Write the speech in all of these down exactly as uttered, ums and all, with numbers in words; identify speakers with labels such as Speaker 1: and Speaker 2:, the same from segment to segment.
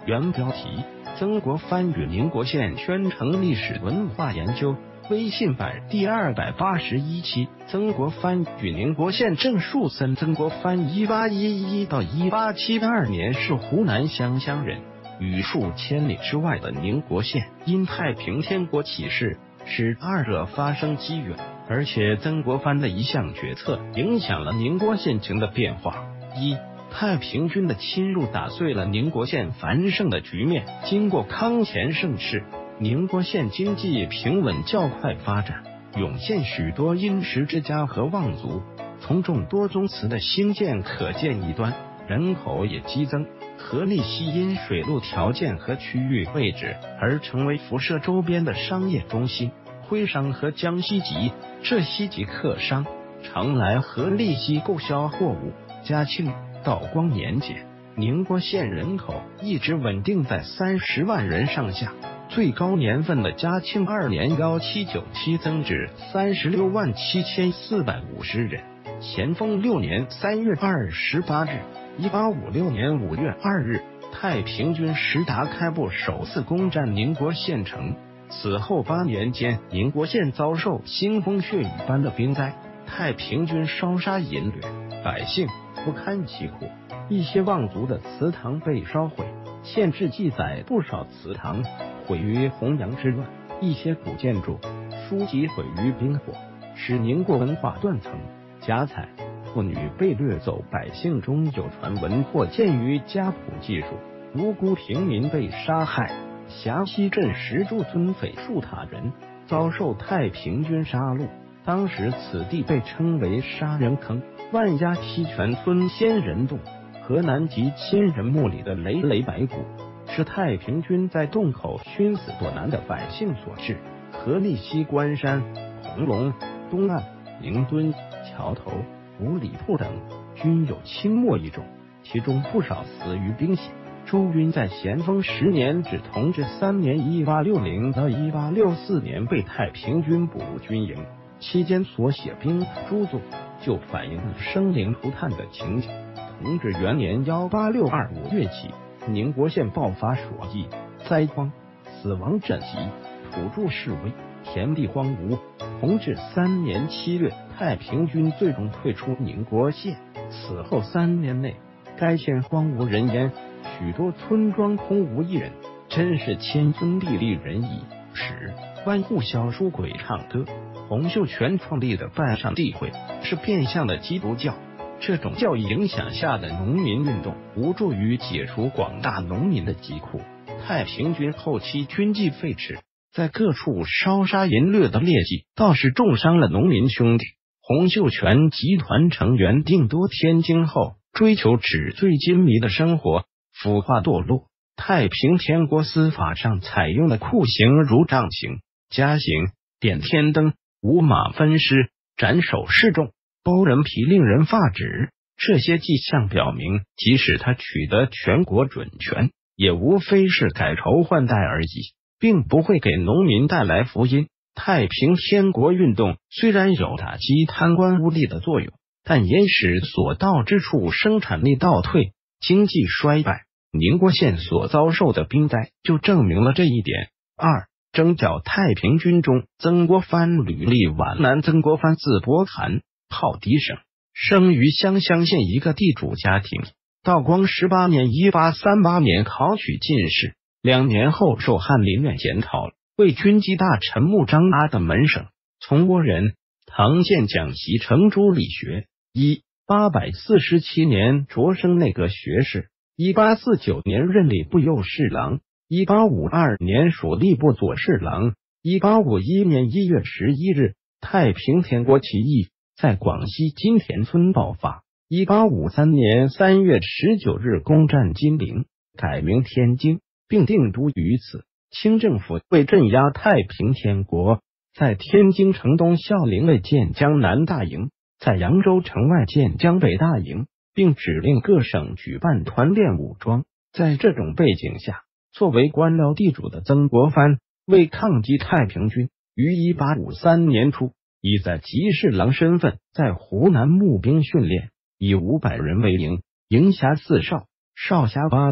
Speaker 1: 原标题：曾国藩与宁国县宣城历史文化研究。微信版第二百八十一期。曾国藩与宁国县郑树森。曾国藩一八一一到一八七二年是湖南湘乡人，与数千里之外的宁国县因太平天国起事，使二者发生激远。而且曾国藩的一项决策影响了宁国县情的变化。一、太平军的侵入打碎了宁国县繁盛的局面。经过康乾盛世，宁国县经济平稳较快发展，涌现许多殷实之家和望族，从众多宗祠的兴建可见一端，人口也激增。何立溪因水路条件和区域位置而成为辐射周边的商业中心。徽商和江西籍、浙西籍客商常来何立溪购销货物。嘉庆、道光年间，宁国县人口一直稳定在三十万人上下，最高年份的嘉庆二年幺七九七增至三十六万七千四百五十人。咸丰六年三月二十八日，一八五六年五月二日，太平军石达开部首次攻占宁国县城。此后八年间，宁国县遭受腥风血雨般的兵灾，太平军烧杀淫掠，百姓不堪其苦，一些望族的祠堂被烧毁。县志记载不少祠堂毁于洪杨之乱，一些古建筑、书籍毁于兵火，使宁国文化断层。家财、妇女被掠走，百姓中有传闻或见于家谱记述，无辜平民被杀害。峡西镇石柱村匪数塔人遭受太平军杀戮，当时此地被称为杀人坑。万家七泉村仙人洞、河南籍千人墓里的累累白骨，是太平军在洞口熏死躲难的百姓所致。何立溪关山、红龙、东岸、宁墩、桥头、五里铺等均有清末一种，其中不少死于兵险。周云在咸丰十年至同治三年一八六零到一八六四年被太平军捕入军营，期间所写兵著作就反映了生灵涂炭的情景。同治元年幺八六二五月起，宁国县爆发鼠疫、灾荒，死亡枕藉，土著式微，田地荒芜。同治三年七月，太平军最终退出宁国县。此后三年内，该县荒无人烟，许多村庄空无一人，真是千尊地利人矣。十、万户小书鬼唱歌。洪秀全创立的拜上帝会是变相的基督教，这种教义影响下的农民运动无助于解除广大农民的疾苦。太平军后期军纪废弛，在各处烧杀淫掠的劣迹倒是重伤了农民兄弟。洪秀全集团成员定都天津后，追求纸醉金迷的生活，腐化堕落。太平天国司法上采用的酷刑如杖刑、夹刑、点天灯、五马分尸、斩首示众、剥人皮、令人发指，这些迹象表明，即使他取得全国准权，也无非是改朝换代而已，并不会给农民带来福音。太平天国运动虽然有打击贪官污吏的作用，但也使所到之处生产力倒退，经济衰败。宁国县所遭受的兵灾就证明了这一点。二、征剿太平军中，曾国藩履历皖南。曾国藩字伯涵，号迪省，生于湘乡县一个地主家庭。道光十八年一八三八年考取进士，两年后受翰林院检讨，为军机大臣穆彰阿的门生。从倭人，唐县讲习程朱理学。一八四七年擢升内阁学士，一八四九年任礼部右侍郎，一八五二年属吏部左侍郎。一八五一年一月十一日，太平天国起义在广西金田村爆发。一八五三年三月十九日攻占金陵，改名天津，并定都于此。清政府为镇压太平天国，在天津城东孝陵内建江南大营，在扬州城外建江北大营，并指令各省举办团练武装。在这种背景下，作为官僚地主的曾国藩为抗击太平军，于一八五三年初以在吉侍郎身份在湖南募兵训练，以五百人为营，营辖四少、少辖八队，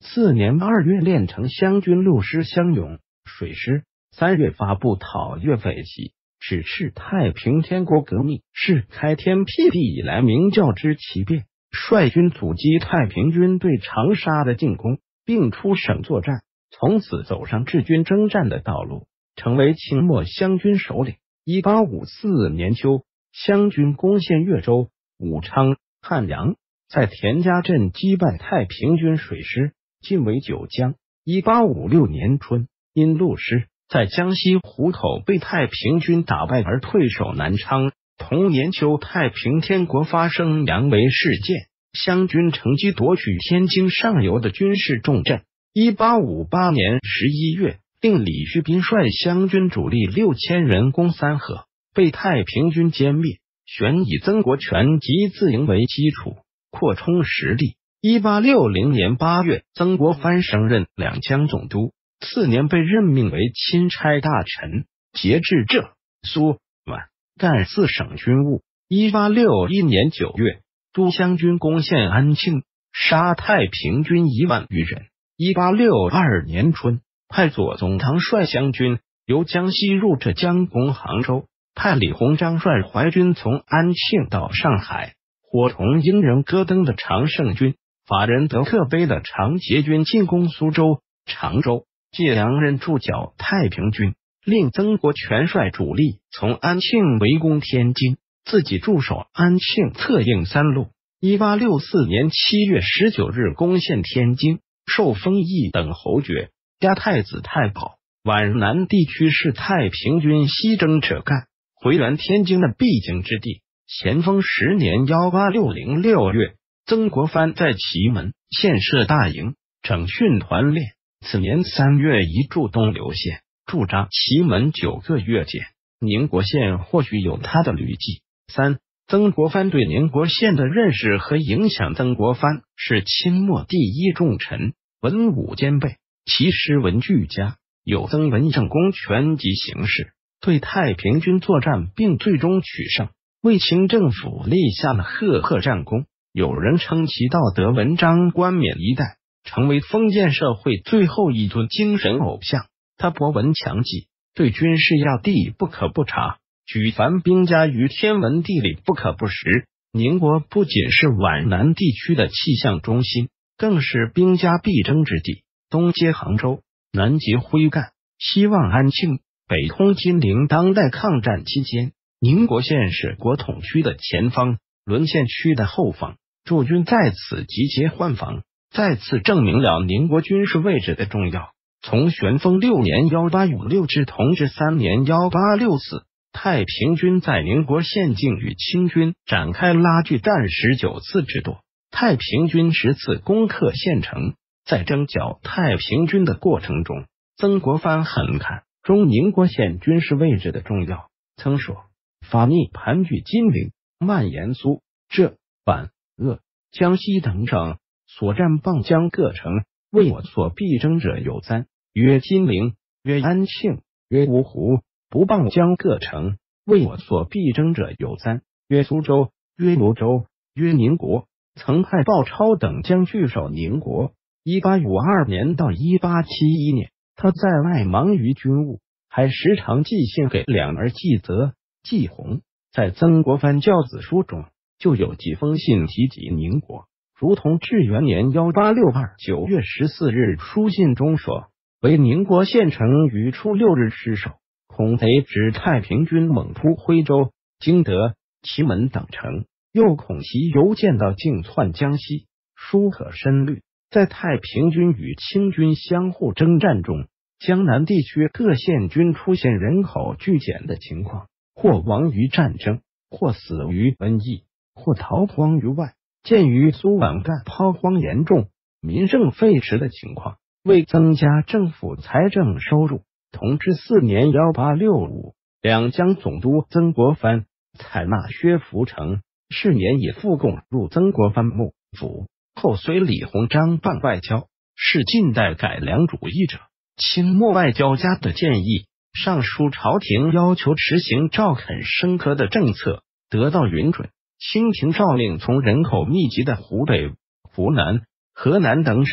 Speaker 1: 次年二月练成湘军六师湘勇水师，三月发布讨粤匪檄，指示太平天国革命是开天辟地以来明教之奇变，率军阻击太平军对长沙的进攻，并出省作战，从此走上治军征战的道路，成为清末湘军首领。一八五四年秋，湘军攻陷越州、武昌、汉阳，在田家镇击败太平军水师，进围九江。一八五六年春，因陆师在江西湖口被太平军打败而退守南昌。同年秋，太平天国发生杨维事件，湘军乘机夺取天津上游的军事重镇。一八五八年十一月，令李旭斌率湘军主力六千人攻三河，被太平军歼灭。选以曾国荃及自营为基础，扩充实力。一八六零年八月，曾国藩升任两江总督，次年被任命为钦差大臣，节制浙、苏、皖、赣四省军务。一八六一年九月，都湘军攻陷安庆，杀太平军一万余人。一八六二年春，派左宗棠率湘军由江西入浙江攻杭州，派李鸿章率淮军从安庆到上海，伙同英人戈登的常胜军、法人德克碑的常捷军进攻苏州、常州，借两人驻剿太平军，令曾国荃率主力从安庆围攻天津，自己驻守安庆策应三路。一八六四年七月十九日攻陷天津，受封邑等侯爵，加太子太保。皖南地区是太平军西征者干、回援天津的必经之地。咸丰十年一八六零六月，曾国藩在祁门县设大营，整训团练。此年三月移驻东流县，驻扎祁门九个月间。宁国县或许有他的旅记。三、曾国藩对宁国县的认识和影响。曾国藩是清末第一重臣，文武兼备，其诗文俱佳，有曾文正公权及形势，对太平军作战并最终取胜，为清政府立下了赫赫战功。有人称其道德文章冠冕一代，成为封建社会最后一尊精神偶像。他博闻强记，对军事要地不可不察，举凡兵家于天文地理不可不识。宁国不仅是皖南地区的气象中心，更是兵家必争之地，东接杭州，南接徽赣，西望安庆，北通金陵。当代抗战期间，宁国县是国统区的前方，沦陷区的后方，驻军在此集结换防，再次证明了宁国军事位置的重要。从玄丰六年一八五六至同治三年一八六四，太平军在宁国县境与清军展开拉锯战十九次之多，太平军十次攻克县城。在征剿太平军的过程中，曾国藩很看重宁国县军事位置的重要，曾说：法逆盘踞金陵、蔓延苏、浙、皖、鄂、江西等省，所占傍江各城，为我所必争者有三，曰金陵，曰安庆，曰芜湖；不傍江各城，为我所必争者有三，曰苏州，曰泸州，曰宁国。曾派鲍超等将据守宁国。一八五二年到一八七一年，他在外忙于军务，还时常寄信给两儿季泽、季洪。在曾国藩教子书中，就有几封信提及宁国，如同至元年一八六二九月十四日书信中说：为宁国县城于初六日失守，恐贼指太平军猛扑徽州、经德、祁门等城，又恐其由剑道径窜江西，疏可深虑。在太平军与清军相互征战中，江南地区各县军出现人口剧减的情况，或亡于战争，或死于瘟疫，或逃荒于外。鉴于苏皖赣抛荒严重、民生废弛的情况，为增加政府财政收入，同治四年一八六五，两江总督曾国藩采纳薛福成是年以复贡入曾国藩幕府，后随李鸿章办外交，是近代改良主义者。清末外交家的建议，上书朝廷要求实行赵垦生科的政策，得到允准。清廷诏令从人口密集的湖北、湖南、河南等省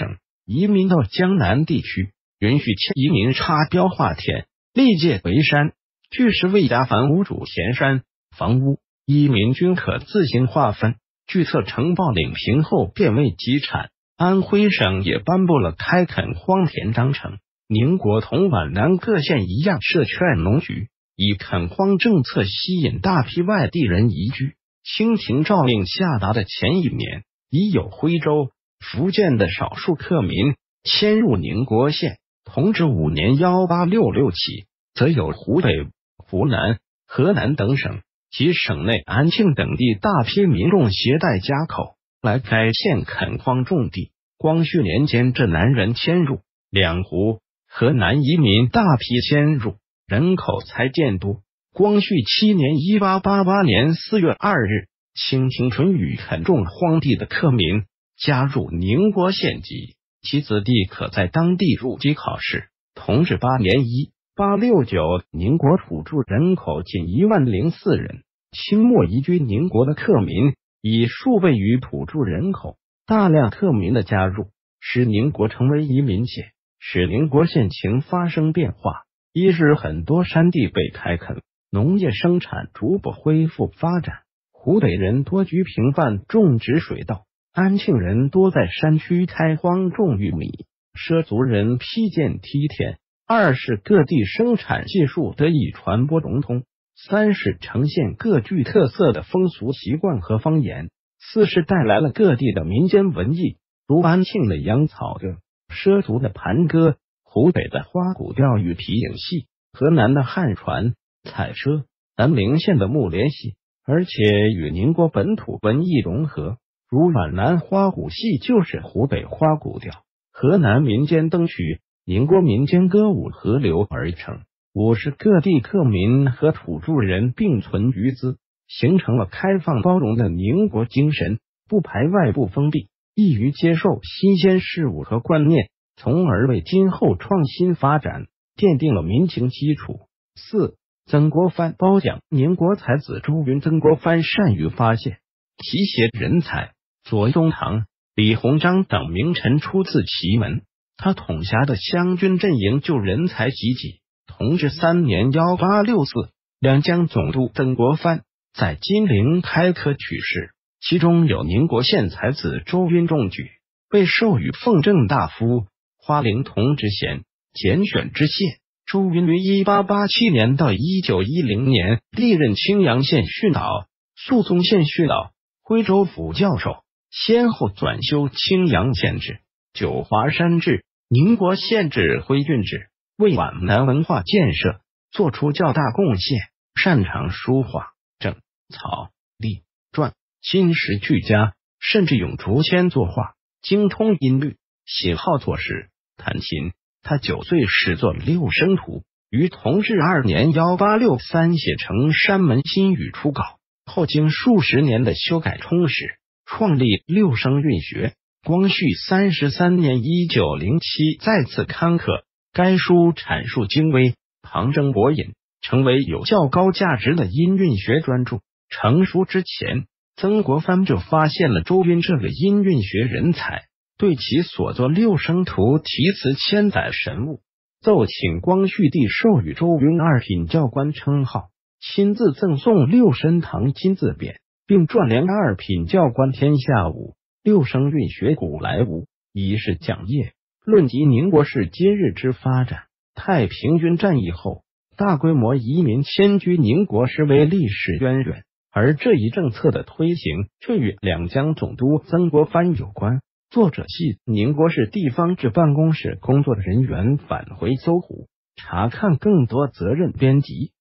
Speaker 1: 移民到江南地区，允许迁移民插标划田，历界为山，据实未加凡无主田山房屋，移民均可自行划分。据册呈报领平后变为集产。安徽省也颁布了开垦荒田章程。宁国同皖南各县一样，设劝农局，以垦荒政策吸引大批外地人移居。清廷诏令下达的前一年，已有徽州、福建的少数客民迁入宁国县。同治五年一八六六起，则有湖北、湖南、河南等省及省内安庆等地大批民众携带家口来该县垦荒种地。光绪年间，这南人迁入，两湖、河南移民大批迁入，人口才渐多。光绪七年一八八八年四月二日，清廷准予垦种荒地的客民加入宁国县籍，其子弟可在当地入籍考试。同治八年一八六九，宁国土著人口仅一万零四人。清末移居宁国的客民以数倍于土著人口，大量客民的加入，使宁国成为移民县，使宁国县情发生变化。一是很多山地被开垦，农业生产逐步恢复发展。湖北人多居平范种植水稻，安庆人多在山区开荒种玉米，畲族人披剑梯田。二是各地生产技术得以传播融通。三是呈现各具特色的风俗习惯和方言。四是带来了各地的民间文艺，如安庆的羊草歌、畲族的盘歌、湖北的花鼓钓鱼皮影戏、河南的汉船、彩畲、南陵县的木莲戏，而且与宁国本土文艺融合，如皖南花鼓戏就是湖北花鼓调，河南民间灯曲、宁国民间歌舞合流而成。五是各地客民和土著人并存于兹，形成了开放包容的宁国精神，不排外不封闭，易于接受新鲜事物和观念，从而为今后创新发展奠定了民情基础。四、曾国藩褒奖宁国才子周云。曾国藩善于发现提携人才，左宗棠、李鸿章等名臣出自其门，他统辖的湘军阵营就人才济济。同治三年一八六四，两江总督曾国藩在金陵开科取士，其中有宁国县才子周云中举，被授予奉正大夫、花陵同知衔、拣选知县。周云于一八八七年到一九一零年历任青阳县训导、肃宗县训导、徽州府教授，先后转修青阳县制、九华山制、宁国县制、徽郡制，为皖南文化建设做出较大贡献。擅长书画、正、草、隶、篆，金石俱佳，甚至用竹签作画，精通音律，喜好作诗、弹琴。他九岁始作六声图，于同治二年一八六三写成《山门新语》初稿，后经数十年的修改充实，创立六声韵学。光绪三十三年一九零七再次刊刻该书，阐述精微、旁征博引，成为有较高价值的音韵学专著。成书之前，曾国藩就发现了周云这个音韵学人才，对其所作六声图题词千载神物，奏请光绪帝授予周云二品教官称号，亲自赠送六声堂金字匾，并撰联二品教官天下舞、六声韵学古来无，以示讲业，论及宁国市今日之发展。太平军战役后，大规模移民迁居宁国实为历史渊源，而这一政策的推行却与两江总督曾国藩有关。作者系宁国市地方志办公室工作的人员返回搜狐，查看更多责任编辑。